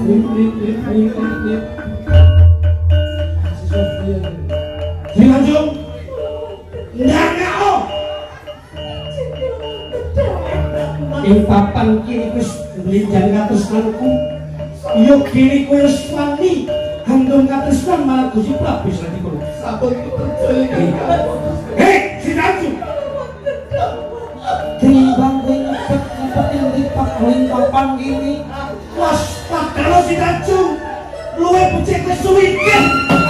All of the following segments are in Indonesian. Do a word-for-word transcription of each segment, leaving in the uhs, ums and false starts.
Dilanjung ndangao ing papan kiri wis mlinjang katresnanku ya kiri kowe wis wani handung katresnan malah Gusti Prabu bisa dikono sampun percaya hei sinaju timbang kowe nyepet-nyepet ing papan kiri was padahal sinaju luwe becik kesuwiken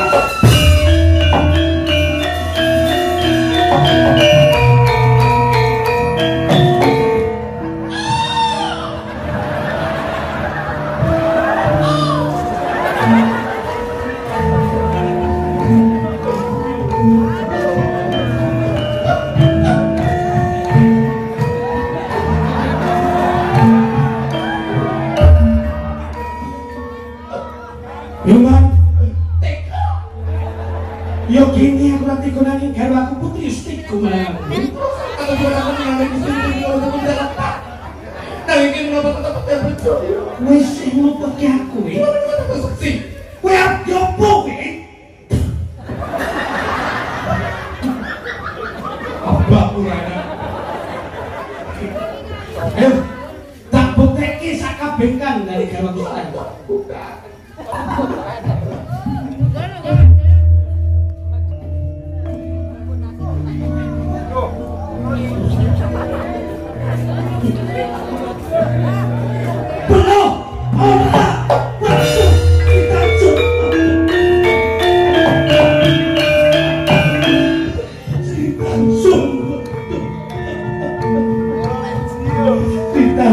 yo gini aku nanti gunanya gawe aku putri istriku malah aku juga aku mengalami istri di orang pun dalam tak nah ini kenapa tetap percaya wes mau pakai aku eh weh aku jopo eh apa kurangnya ayo tak buteki sakabengkan dari gawe aku saya penuh otak waktu kita langsung kita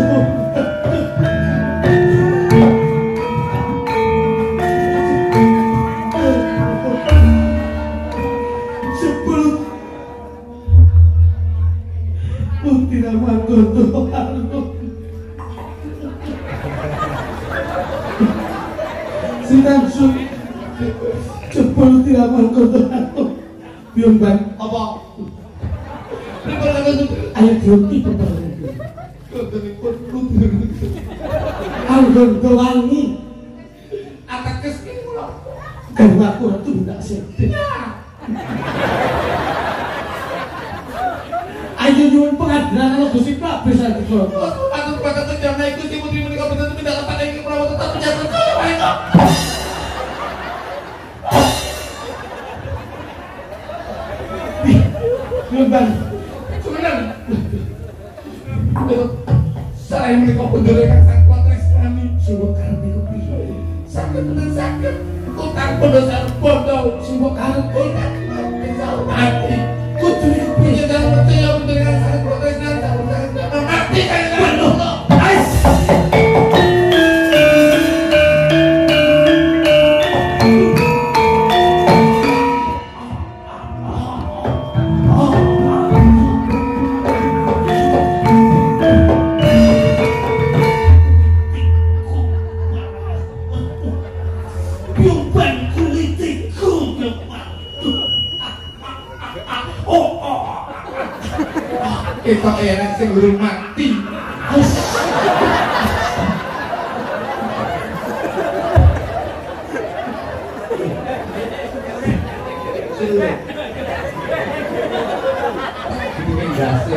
tidak mampu langsung jebol tidak mampu biung bang apa ayo diuti beberapa anggur doangi atakes karena aku itu tidak sedih ayo nyuwun pengadilan kalau Gusti Prabu bisa dikono atur bakat terjana iku si putri menika boten pindah letak ing prawa tetap pejabat mereka Bang, sebenarnya saya menikah pendiri yang sangat kuat resmi semua karena itu sakit dan sakit utang pendosar bodoh semua karena bisa mati kudu punya dan percaya pendiri yang sangat kuat resmi dan mati kayak penuh kita enak sing urung mati. Ini gase.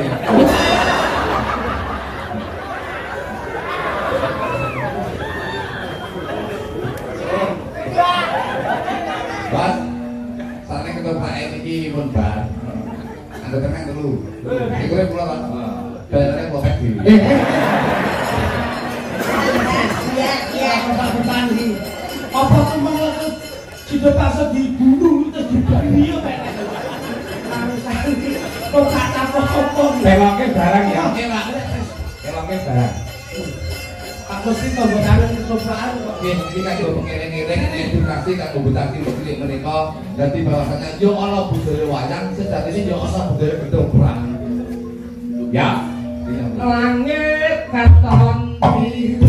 Bas, saatnya ketua iki pun bar. Anda tenang dulu. Iku rek kula Pak. Bayarane kok pek dhewe. Iya, iya, Bapak iki. Apa kemana sudah pasang dibunuh terus dibani ya Pak. Kok kata apa-apa. Beloke barang ya. Oke, Pak. Beloke barang. Aku sih tombol tangan kesopraan kok nggih iki kanggo pengiring-iring edukasi kanggo butaki cilik menika dadi bahwasanya yo ana budaya wayang sejatine yo ana budaya gedhong ya langit katon biru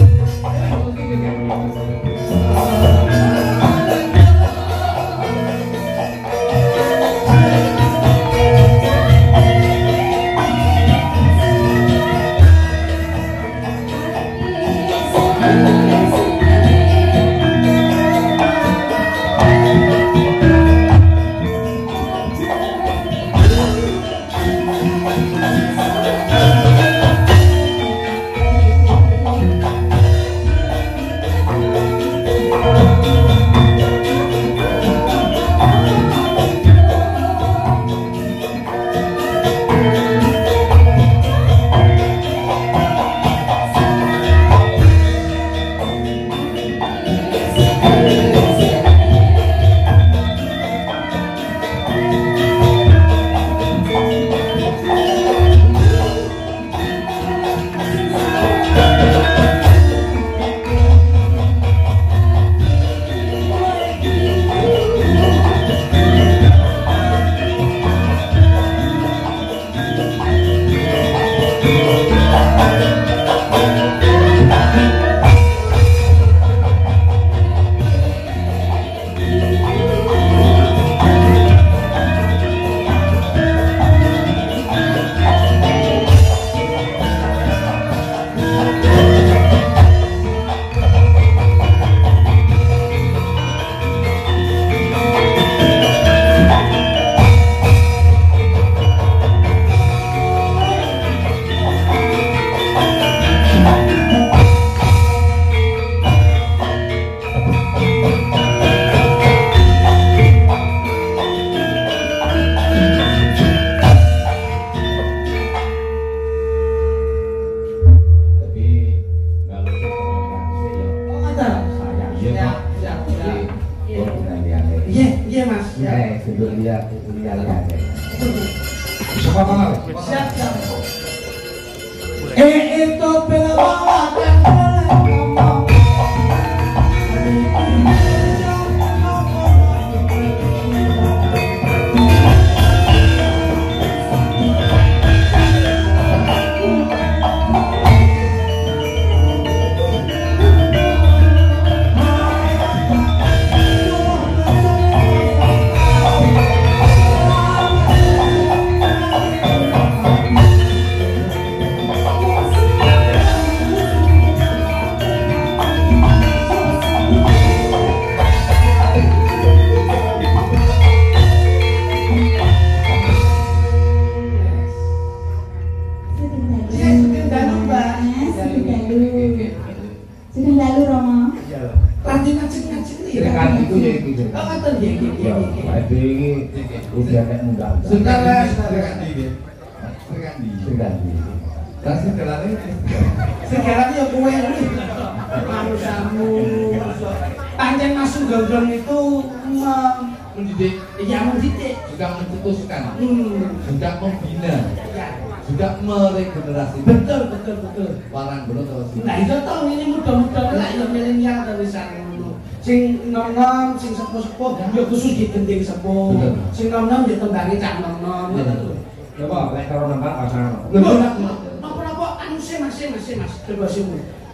Ya khusus di gending sepuh, sing nom-nom di tembangi cak nom-nom. Ya apa, lek karo nembang asal. Lho, napa-napa anu sih Mas, sih Mas, Mas, coba sing.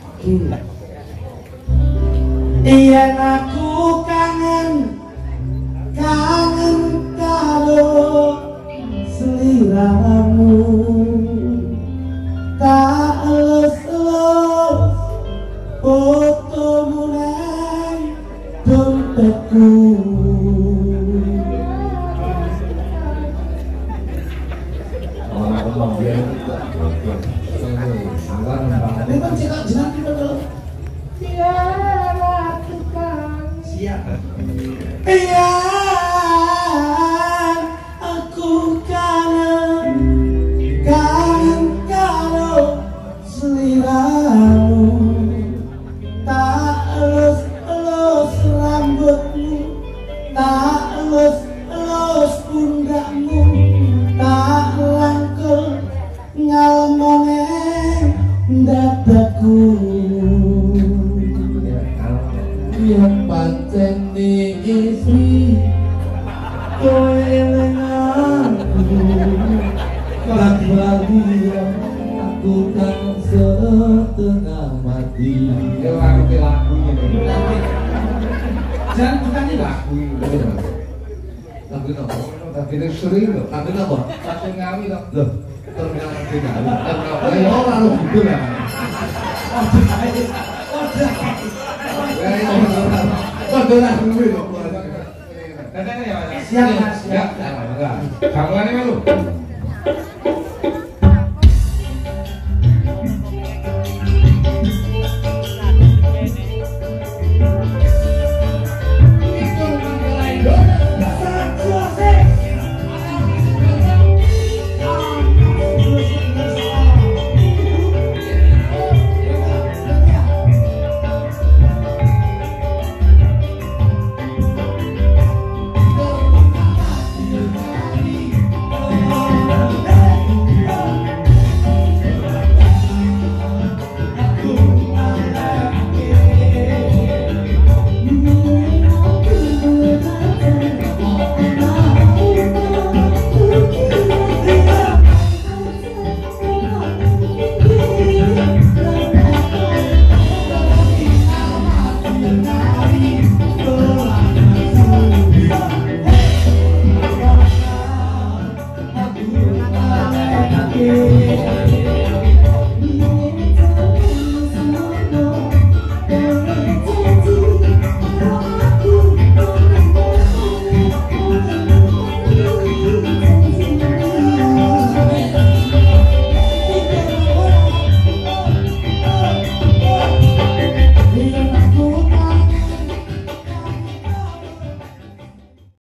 Iya aku kangen, kangen karo seliramu, tak elus-elus fotomu nang dompetku. Memang cekak jenang kita dulu. Tiara tukang siap. Iya, aku kangen, kangen karo seliramu, tak elus-elus rambutmu, tak elus-elus pundakmu, tak rangkul ngalmone dadaku. Yang pancen ni istri kowe lenganku, lagu-lagu yang aku kan setengah mati. Ya lagu lagu ini. Jangan bukan ini lagu ini. Lagu apa? Lagu ini sering loh. Lagu apa? Lagu ngawi loh. Loh. Terminal ngawi. Ya orang lu gitu lah. Oh, oh, lah dulu loh. Siap Mas, siap. Kamu kan ini lu. Yeah.